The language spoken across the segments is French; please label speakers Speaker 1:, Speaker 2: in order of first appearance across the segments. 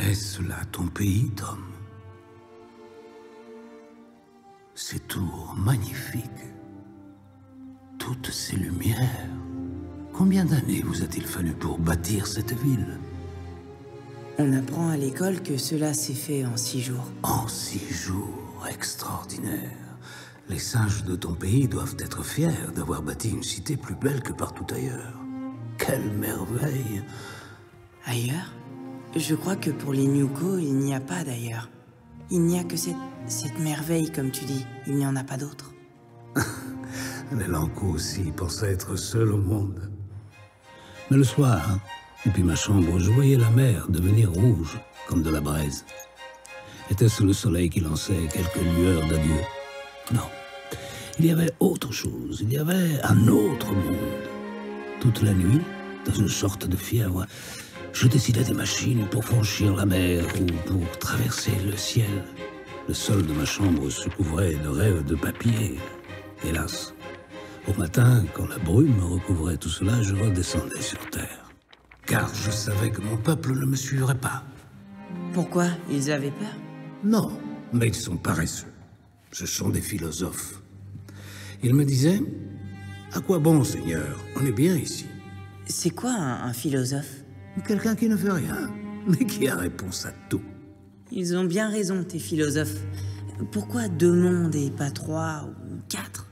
Speaker 1: Est-ce là ton pays, Tom? Ces tours magnifiques, toutes ces lumières. Combien d'années vous a-t-il fallu pour bâtir cette ville?
Speaker 2: On apprend à l'école que cela s'est fait en 6 jours.
Speaker 1: En 6 jours, extraordinaire. Les sages de ton pays doivent être fiers d'avoir bâti une cité plus belle que partout ailleurs. Quelle merveille!
Speaker 2: Ailleurs? Je crois que pour les Nyuko, il n'y a pas d'ailleurs. Il n'y a que cette merveille, comme tu dis. Il n'y en a pas d'autre.
Speaker 1: Les Lanko aussi pensaient être seuls au monde. Mais le soir, depuis ma chambre, je voyais la mer devenir rouge, comme de la braise. Était-ce le soleil qui lançait quelques lueurs d'adieu? Non. Il y avait autre chose. Il y avait un autre monde. Toute la nuit, dans une sorte de fièvre, je dessinais des machines pour franchir la mer ou pour traverser le ciel. Le sol de ma chambre se couvrait de rêves de papier. Hélas, au matin, quand la brume recouvrait tout cela, je redescendais sur terre. Car je savais que mon peuple ne me suivrait pas.
Speaker 2: Pourquoi? Ils avaient peur?
Speaker 1: Non, mais ils sont paresseux. Ce sont des philosophes. Ils me disaient, « À quoi bon, Seigneur? On est bien ici. »
Speaker 2: C'est quoi un philosophe?
Speaker 1: Quelqu'un qui ne fait rien, mais qui a réponse à tout.
Speaker 2: Ils ont bien raison, tes philosophes. Pourquoi 2 mondes et pas 3 ou 4?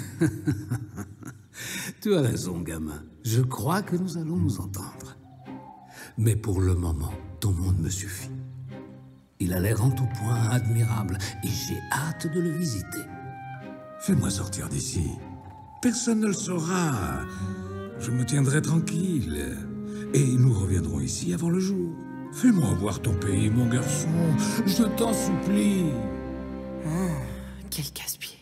Speaker 1: Tu as raison, gamin. Je crois que nous allons nous entendre. Mais pour le moment, ton monde me suffit. Il a l'air en tout point admirable et j'ai hâte de le visiter.
Speaker 3: Fais-moi sortir d'ici. Personne ne le saura. Je me tiendrai tranquille. Et nous reviendrons ici avant le jour. Fais-moi voir ton pays, mon garçon. Je t'en supplie.
Speaker 2: Ah, quel casse-pied.